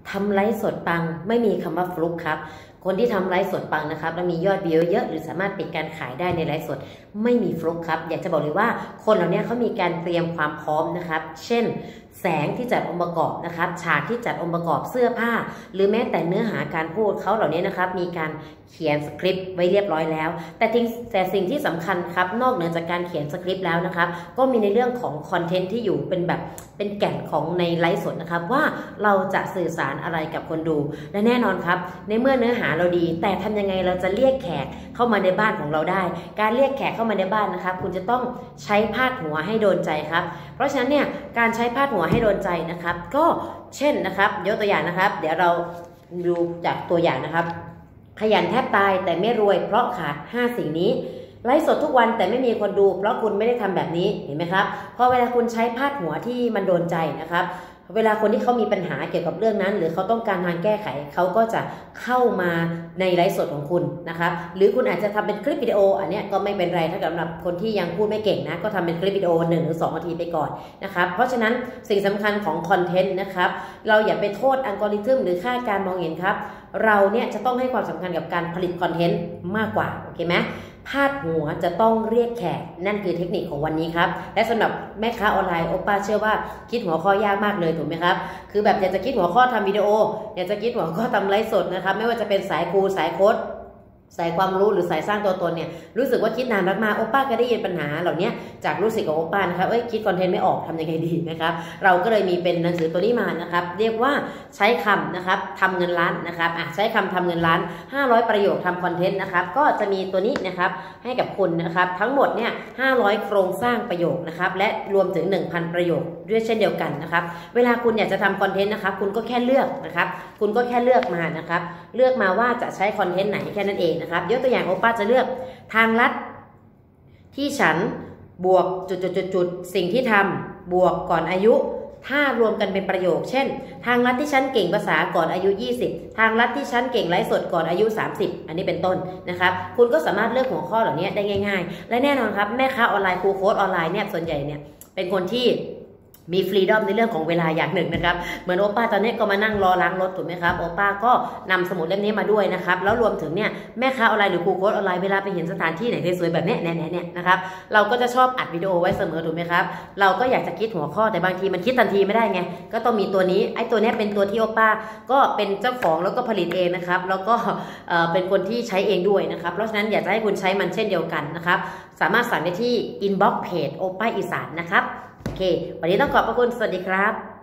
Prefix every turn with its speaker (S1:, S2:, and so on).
S1: ทำไลฟ์สดปังไม่มีคำว่าฟลุกครับคนที่ทำไลฟ์สดปังนะครับแล้วมียอดวิวเยอะหรือสามารถปิดการขายได้ในไลฟ์สดไม่มีฟลุกครับอยากจะบอกเลยว่าคนเหล่านี้เขามีการเตรียมความพร้อมนะครับเช่นแสงที่จัดองค์ประกอบนะครับฉากที่จัดองค์ประกอบเสื้อผ้าหรือแม้แต่เนื้อหาการพูดเขาเหล่านี้นะครับมีการเขียนสคริปต์ไว้เรียบร้อยแล้วแต่สิ่งที่สำคัญครับนอกเหนือจากการเขียนสคริปต์แล้วนะครับก็มีในเรื่องของคอนเทนต์ที่อยู่เป็นแก่นของในไลฟ์สดนะครับว่าเราจะสื่อสารอะไรกับคนดูและแน่นอนครับในเมื่อเนื้อหาเราดีแต่ทำยังไงเราจะเรียกแขกเข้ามาในบ้านของเราได้การเรียกแขกเข้ามาในบ้านนะครับคุณจะต้องใช้พาดหัวให้โดนใจครับเพราะฉะนั้นเนี่ยการใช้พาดหัวให้โดนใจนะครับก็เช่นนะครับยกตัวอย่างนะครับเดี๋ยวเราดูจากตัวอย่างนะครับขยันแทบตายแต่ไม่รวยเพราะขาด5สิ่งนี้ไลฟ์สดทุกวันแต่ไม่มีคนดูเพราะคุณไม่ได้ทำแบบนี้เห็นไหมครับพอเวลาคุณใช้พาดหัวที่มันโดนใจนะครับเวลาคนที่เขามีปัญหาเกี่ยวกับเรื่องนั้นหรือเขาต้องการทางแก้ไขเขาก็จะเข้ามาในไลฟ์สดของคุณนะครับหรือคุณอาจจะทำเป็นคลิปวิดีโออันนี้ก็ไม่เป็นไรถ้าสำหรับคนที่ยังพูดไม่เก่งนะก็ทำเป็นคลิปวิดีโอ1 หรือ 2 นาทีไปก่อนนะครับเพราะฉะนั้นสิ่งสำคัญของคอนเทนต์นะครับเราอย่าไปโทษอัลกอริทึมหรือค่าการมองเห็นครับเราเนี่ยจะต้องให้ความสำคัญกับการผลิตคอนเทนต์มากกว่าโอเคไหมพาดหัวจะต้องเรียกแขกนั่นคือเทคนิคของวันนี้ครับและสำหรับแม่ค้าออนไลน์โอป้าเชื่อว่าคิดหัวข้อยากมากเลยถูกไหมครับคือแบบอยากจะคิดหัวข้อทำวิดีโออยากจะคิดหัวข้อทำไลฟ์สดนะครับไม่ว่าจะเป็นสายครูสายโค้ชสายความรู้หรือสายสร้างตัวตนเนี่ยรู้สึกว่าคิดนานมากๆโอป้าก็ได้ยินปัญหาเหล่านี้จากรู้สึกของโอป้านะครับคิดคอนเทนต์ไม่ออกทำยังไงดีนะครับเราก็เลยมีเป็นหนังสือตัวนี้มานะครับเรียกว่าใช้คำนะครับทำเงินล้านนะครับใช้คำทำเงินล้าน500ประโยคทำคอนเทนต์นะครับก็จะมีตัวนี้นะครับให้กับคุณนะครับทั้งหมดเนี่ย500โครงสร้างประโยคนะครับและรวมถึง 1,000 ประโยคด้วยเช่นเดียวกันนะครับเวลาคุณอยากจะทำคอนเทนต์นะครับคุณก็แค่เลือกนะครับคุณก็แค่เลือกมานะครับเลือกมาว่าจะใช้คอนเทนต์ไหนแค่นั้นเองนะครับยกตัวอย่างโอป้าจะเลือกทางลัดที่ฉันบวกจุดสิ่งที่ทำบวกก่อนอายุถ้ารวมกันเป็นประโยคเช่นทางลัดที่ฉันเก่งภาษาก่อนอายุ20ทางลัดที่ฉันเก่งไลฟ์สดก่อนอายุ30อันนี้เป็นต้นนะครับคุณก็สามารถเลือกหัวข้อเหล่านี้ได้ง่ายๆและแน่นอนครับแม่ค้าออนไลน์ครูโค้ชออนไลน์เนี่ยส่วนใหญ่เนี่ยเป็นคนที่มีฟรีดอมในเรื่องของเวลาอย่างหนึ่งนะครับเหมือนโอป้าตอนนี้ก็มานั่งรอล้างรถถูกไหมครับโอป้าก็นำสมุดเล่มนี้มาด้วยนะครับแล้วรวมถึงเนี่ยแม่ค้าออนไลน์หรือครูโค้ชออนไลน์เวลาไปเห็นสถานที่ไหนสวยๆแบบนี้เนี่ยนะครับเราก็จะชอบอัดวิดีโอไว้เสมอถูกไหมครับเราก็อยากจะคิดหัวข้อแต่บางทีมันคิดทันทีไม่ได้ไงก็ต้องมีตัวนี้ไอ้ตัวนี้เป็นตัวที่โอป้าก็เป็นเจ้าของแล้วก็ผลิตเองนะครับแล้วก็เป็นคนที่ใช้เองด้วยนะครับเพราะฉะนั้นอยากจะให้คุณใช้มันเช่นเดียวกันนะครับสามารถสั่งได้ที่อินบ็อกซ์เพจโอป้าอีสานนะครับโอเควันนี้ต้องขอบพระคุณสวัสดีครับ